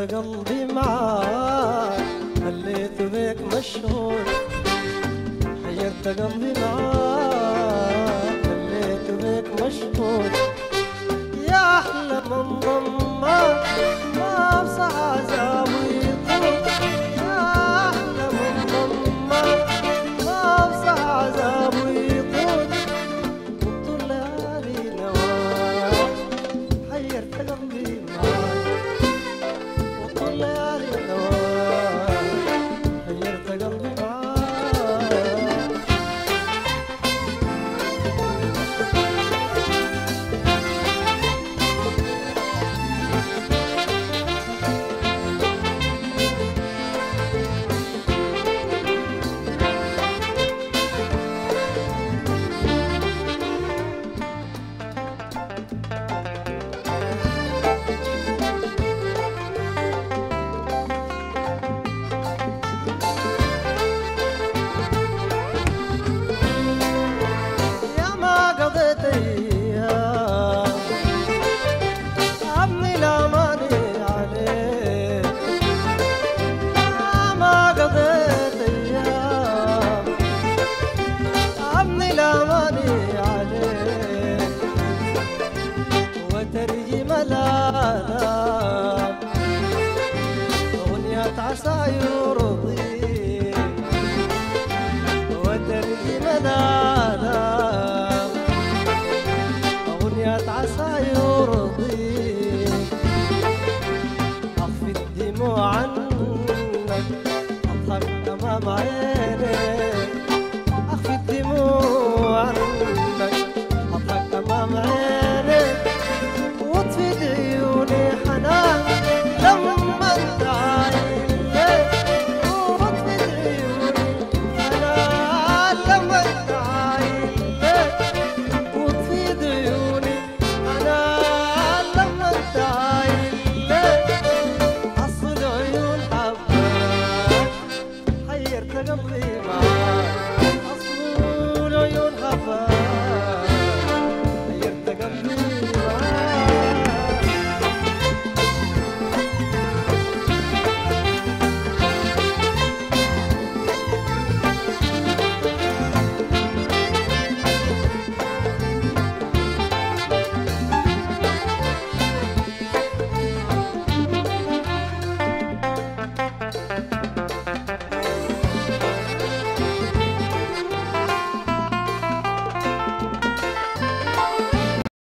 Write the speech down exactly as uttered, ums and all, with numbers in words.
قلبي معاك خليت بيك مشهور، حيرت قلبي معاك خليت بيك مشهور. يا أحلى من ضمك ما بصح عذاب ويطول، يا أحلى من ضمك ما بصح عذاب ويطول. وطول ليالي نواك حيرت قلبي معاك، وطول ليالي نواك حيرت قلبي معاك. عسى يرضيك وترجي ملالك، أغنية عسى يرضيك أخفي الدموع